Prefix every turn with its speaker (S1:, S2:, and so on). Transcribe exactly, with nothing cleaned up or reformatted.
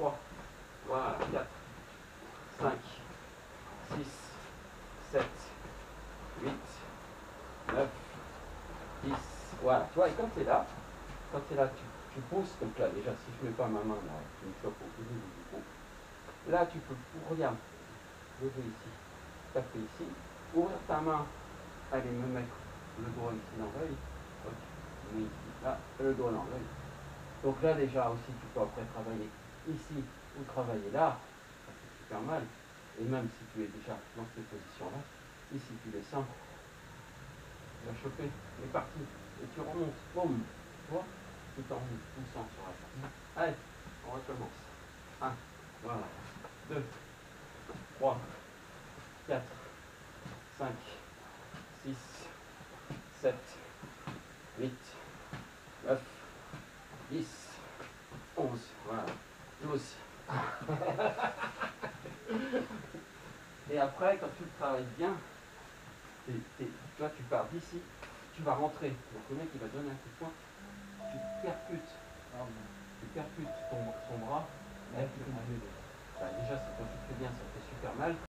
S1: trois, voilà, quatre, cinq, six, sept, huit, neuf, dix, voilà, tu vois, et quand tu es là, quand tu es là, tu, tu pousses, donc là, déjà, si je ne mets pas ma main, là, tu me chopes au bout du coup, là, tu peux, regarde, lever ici, taper ici, ouvrir ta main, aller me mettre le doigt ici dans l'œil, okay. Ici, là, le doigt dans l'œil. Donc là, déjà, aussi, tu peux après travailler ici ou travailler là, ça fait super mal, et même si tu es déjà dans cette position-là, ici, tu descends, tu vas choper, c'est parti, et tu remontes, boum, tu vois, tout en poussant sur la face. Allez, on recommence. un, voilà, deux, trois, quatre, cinq, six, sept, huit, neuf, dix, onze, voilà, douze. Et après, quand tu le travailles bien, t'es, t'es, toi tu pars d'ici, tu vas rentrer. Donc le mec il va donner un coup de poing, tu percutes, tu percutes ton, son bras. Avec le, avec, bah déjà, quand tu le fais bien, ça fait super mal.